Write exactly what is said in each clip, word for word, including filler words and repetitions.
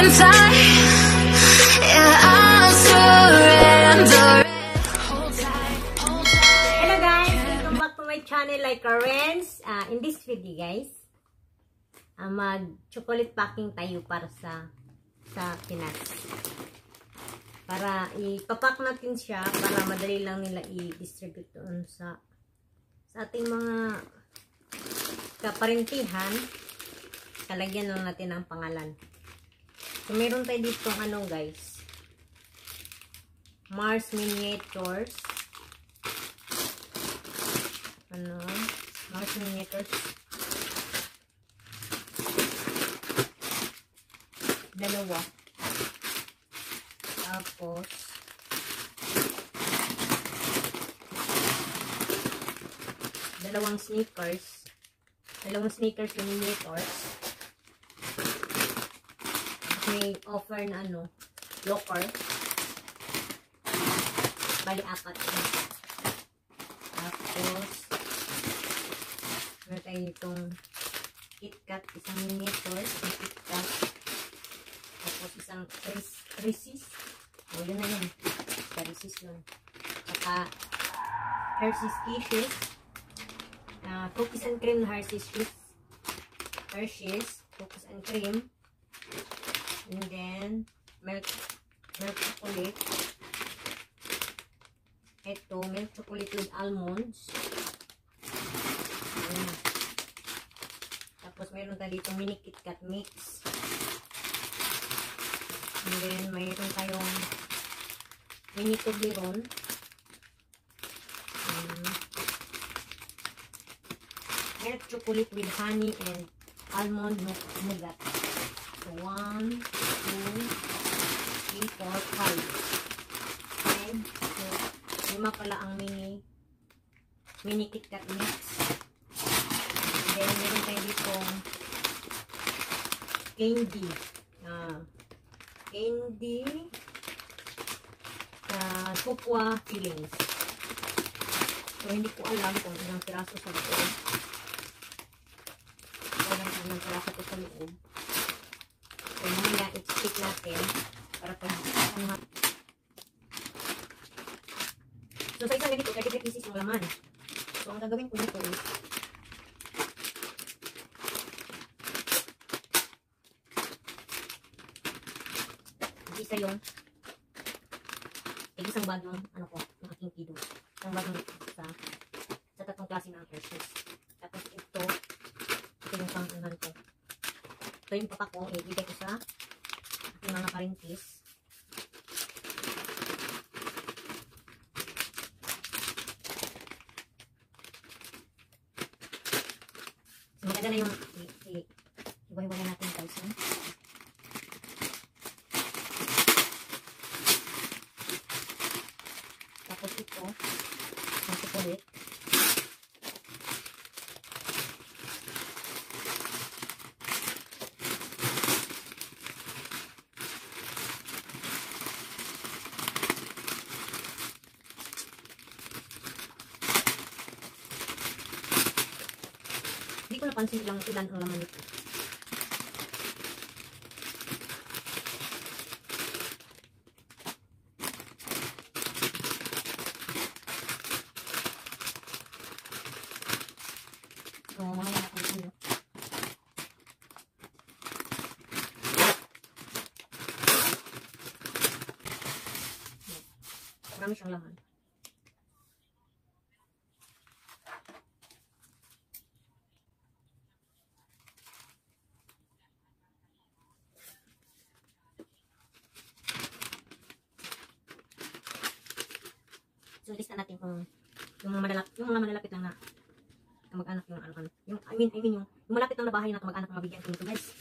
can fly. Yeah, I'll surrender. Hold tight, hold tight. Hello guys, welcome back to my channel, Lyka Rienz. Uh, in this video guys, uh, mag-chocolate packing tayo para sa sa Pinas. Para ipapack natin siya para madali lang nila i-distribute doon sa sa ating mga kaparintihan. Kalagyan lang natin ang pangalan. So meron tayo dito ano guys, Mars miniatures. Ano? Mars miniatures. Dalawa. Tapos dalawang sneakers. Dalawang sneakers miniatures. May offer na ano, locker. Bali apat na. Tapos meron tayo itong KitKat, isang miniature, isang KitKat. Tapos isang Reese's. O yun na yun. Sa Reese's yun. Saka Hershey's Kisses. Uh, cookies and cream Hershey's Kisses. Hershey's cookies and cream. And then milk milk chocolate. Ito, milk chocolate with almonds. Ayan. Tapos mayroon tayo dito mini KitKat mix. And then mayroon tayong mini Toblerone. Um, milk chocolate with honey and almond nougat. So, one, two, three, four, five. Five. So, lima pala ang mini mini KitKat mix. And then, meron tayo ditong candy. Ah, candy uh, cocoa fillings. So, hindi ko alam kung ilang piraso sa loob. Alam kung ilang piraso ko sa loob. So, mamaya i-stick natin para pag ano. So, sa isang ganito, thirty-three pieces yung laman. So, ang gagawin ko dito is isa yung isang bag ng ano ko, ng aking kido. Isang bag ng sa sa tatlong klase ng Hershey's. Tapos ito, ito yung pang-unan ko. So, yung papa ko, ibigay ko sa aking mga parintis. So, maganda na yung iba-iba natin guys. Eh? Tapos ito, ang chocolate. Hindi ko napansin ilang ilan ang laman nito. So, mamaya natin ito. Marami siyang laman. So, lista natin kung yung mga malalapit, yung mga malalapit lang na kamag-anak yung ano, yung, I mean, I mean yung, yung malapit lang na bahay na kamag-anak na mabigyan ko nito guys.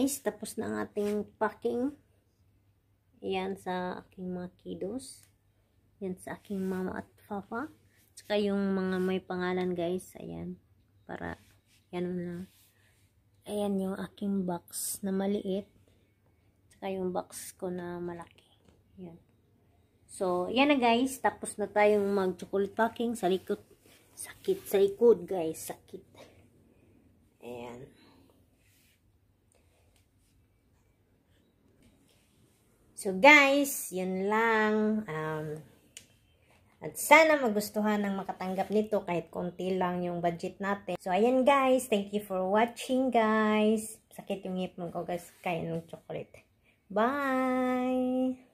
guys, tapos na ang ating packing. Ayan sa aking mga kiddos. Ayan sa aking mama at papa. Tsaka yung mga may pangalan guys. Ayan. Para, yan na. Ayan yung aking box na maliit. Tsaka yung box ko na malaki. Ayan. So, yan na guys. Tapos na tayong mag-chocolate packing sa likod. Sakit sa likod guys. Sakit. Ayan. So guys, yun lang. Um, at sana magustuhan ng makatanggap nito kahit konti lang yung budget natin. So ayan guys, thank you for watching guys. Sakit yung ngipin ko guys, kaya ng chocolate. Bye!